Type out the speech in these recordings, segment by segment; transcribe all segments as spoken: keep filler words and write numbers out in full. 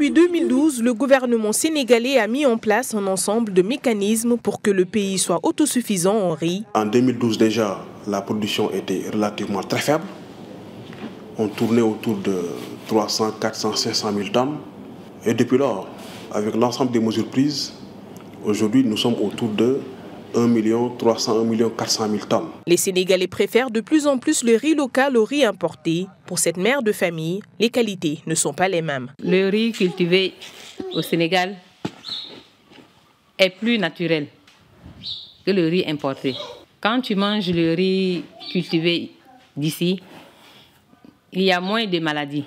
Depuis deux mille douze, le gouvernement sénégalais a mis en place un ensemble de mécanismes pour que le pays soit autosuffisant en riz. En deux mille douze déjà, la production était relativement très faible. On tournait autour de trois cents, quatre cents, cinq cent mille tonnes. Et depuis lors, avec l'ensemble des mesures prises, aujourd'hui nous sommes autour de un million trois cents, un million quatre cent mille tonnes. Les Sénégalais préfèrent de plus en plus le riz local au riz importé. Pour cette mère de famille, les qualités ne sont pas les mêmes. Le riz cultivé au Sénégal est plus naturel que le riz importé. Quand tu manges le riz cultivé d'ici, il y a moins de maladies.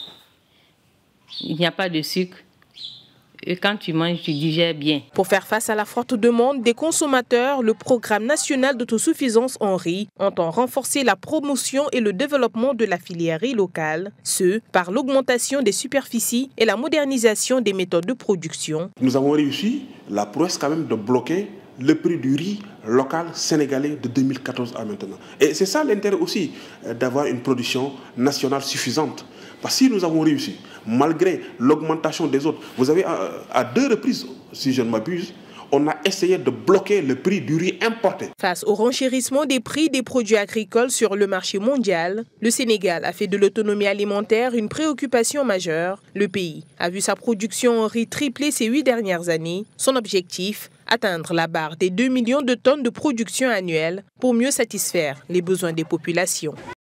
Il n'y a pas de sucre. Et quand tu manges, tu digères bien. Pour faire face à la forte demande des consommateurs, le programme national d'autosuffisance en riz entend renforcer la promotion et le développement de la filière riz locale, ce par l'augmentation des superficies et la modernisation des méthodes de production. Nous avons réussi la prouesse quand même de bloquer le prix du riz local sénégalais de deux mille quatorze à maintenant. Et c'est ça l'intérêt aussi d'avoir une production nationale suffisante. Parce que si nous avons réussi, malgré l'augmentation des autres, vous avez à, à deux reprises, si je ne m'abuse, on a essayé de bloquer le prix du riz importé. Face au renchérissement des prix des produits agricoles sur le marché mondial, le Sénégal a fait de l'autonomie alimentaire une préoccupation majeure. Le pays a vu sa production en riz tripler ces huit dernières années. Son objectif, atteindre la barre des deux millions de tonnes de production annuelle pour mieux satisfaire les besoins des populations.